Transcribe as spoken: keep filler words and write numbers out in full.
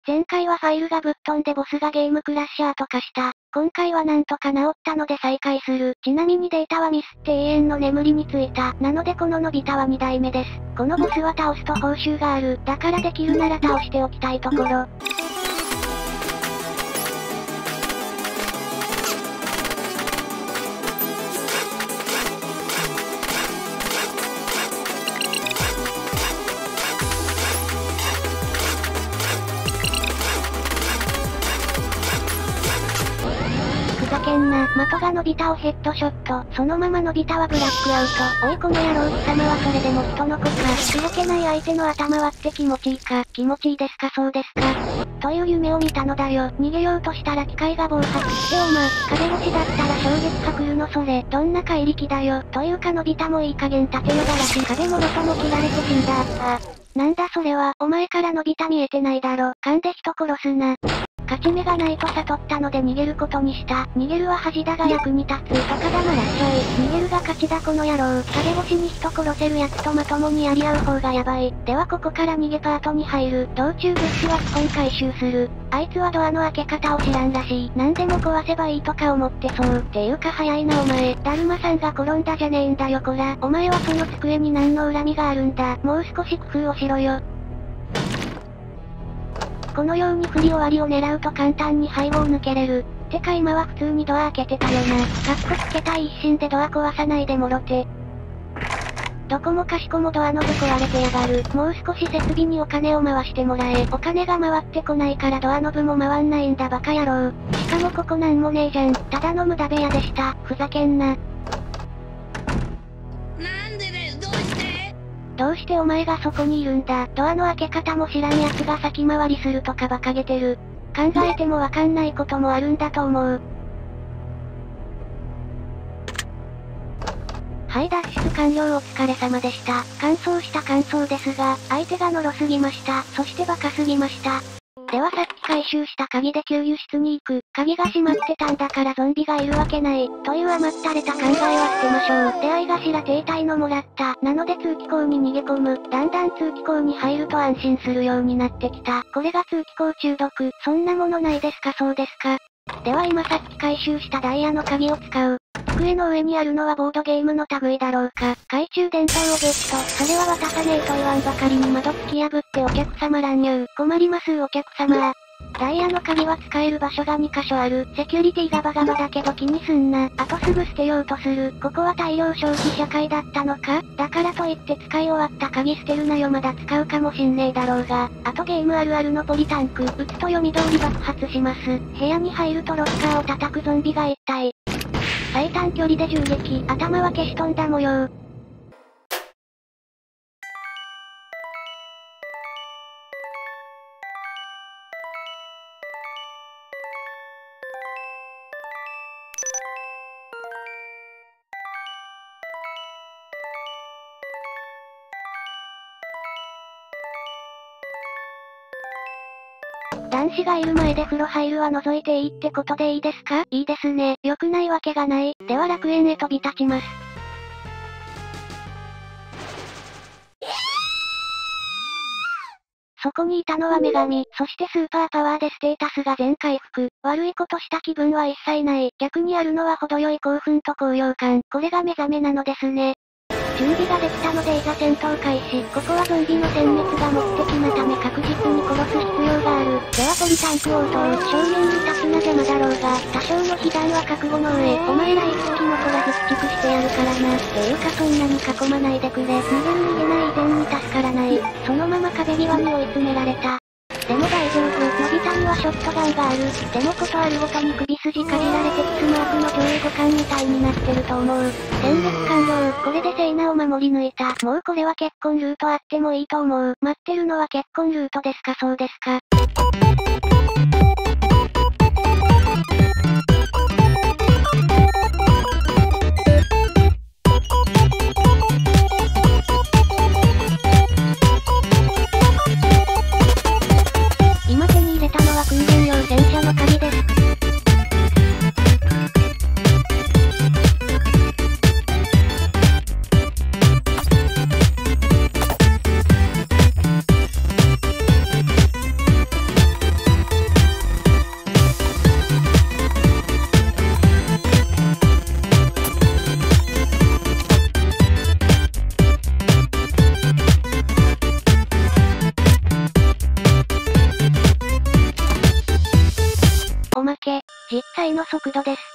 前回はファイルがぶっ飛んでボスがゲームクラッシャーとかした。今回はなんとか治ったので再開する。ちなみにデータはミスって永遠の眠りについた。なのでこののび太はにだいめです。このボスは倒すと報酬がある。だからできるなら倒しておきたいところ。ふざけんな。的がのび太をヘッドショット。そのままのび太はブラックアウト。おいこの野郎貴様はそれでも人の子か。動けない相手の頭割って気持ちいいか。気持ちいいですかそうですか。という夢を見たのだよ。逃げようとしたら機械が暴発しておま。壁越しだったら衝撃が来るのそれ。どんな怪力だよ。というかのび太もいい加減縦よだらし。壁もろとも切られて死んだ。あ。なんだそれは。お前からのび太見えてないだろ。勘で人殺すな。勝ち目がないと悟ったので逃げることにした。逃げるは恥だが役に立つ。とかだまらっしゃい。逃げるが勝ちだこの野郎。壁越しに人殺せるやつとまともにやり合う方がやばい。ではここから逃げパートに入る。道中物資は基本回収する。あいつはドアの開け方を知らんらしい。何でも壊せばいいとか思ってそう。っていうか早いなお前。だるまさんが転んだじゃねえんだよこら。お前はその机に何の恨みがあるんだ。もう少し工夫をしろよ。このように振り終わりを狙うと簡単に背後を抜けれる。てか今は普通にドア開けてたよな。かっこつけたい一心でドア壊さないでもろて。どこもかしこもドアノブ壊れてやがる。もう少し設備にお金を回してもらえ。お金が回ってこないからドアノブも回んないんだバカ野郎。しかもここなんもねえじゃん。ただの無駄部屋でした。ふざけんな。 なんでですどうしてどうしてお前がそこにいるんだ。ドアの開け方も知らん奴が先回りするとか馬鹿げてる。考えてもわかんないこともあるんだと思う。はい脱出完了お疲れ様でした。完走した感想ですが、相手がのろすぎました。そしてバカすぎました。ではさっき回収した鍵で給油室に行く。鍵が閉まってたんだからゾンビがいるわけない。という甘ったれた考えは捨てましょう。出会い頭停滞のもらった。なので通気口に逃げ込む。だんだん通気口に入ると安心するようになってきた。これが通気口中毒。そんなものないですかそうですか。では今さっき回収したダイヤの鍵を使う。机の上にあるのはボードゲームの類だろうか。懐中電灯をゲット。それは渡さねえと言わんばかりに窓突き破ってお客様乱入。困りますお客様。ダイヤの鍵は使える場所がにかしょある。セキュリティガバガバだけど気にすんな。あとすぐ捨てようとする。ここは大量消費社会だったのか。だからといって使い終わった鍵捨てるなよまだ使うかもしんねえだろうが。あとゲームあるあるのポリタンク。撃つと読み通り爆発します。部屋に入るとロッカーを叩くゾンビが一体。最短距離で銃撃。頭は消し飛んだ模様。男子がいる前で風呂入るは覗いていいってことでいいですか？いいですね。良くないわけがない。では楽園へ飛び立ちます。そこにいたのは女神、そしてスーパーパワーでステータスが全回復。悪いことした気分は一切ない。逆にあるのは程よい興奮と高揚感。これが目覚めなのですね。準備ができたのでいざ戦闘開始。ここはゾンビの殲滅が目的なため確実に殺す必要がある。ではポリタンク応答。正面に立つな邪魔だろうが、多少の被弾は覚悟の上。お前ら一時もこらず駆逐してやるからな。っていうかそんなに囲まないでくれ。逃げる逃げない以前に助からない。そのまま壁際に追い詰められた。でも大丈夫。のび太にはショットガンがある。でもことあるごとに首筋かじられてキスマークの上位互換みたいになってると思う。戦略完了。これでセイナを守り抜いた。もうこれは結婚ルートあってもいいと思う。待ってるのは結婚ルートですかそうですか。今手に入れたのは訓練用戦車の鍵です。 実際の速度です。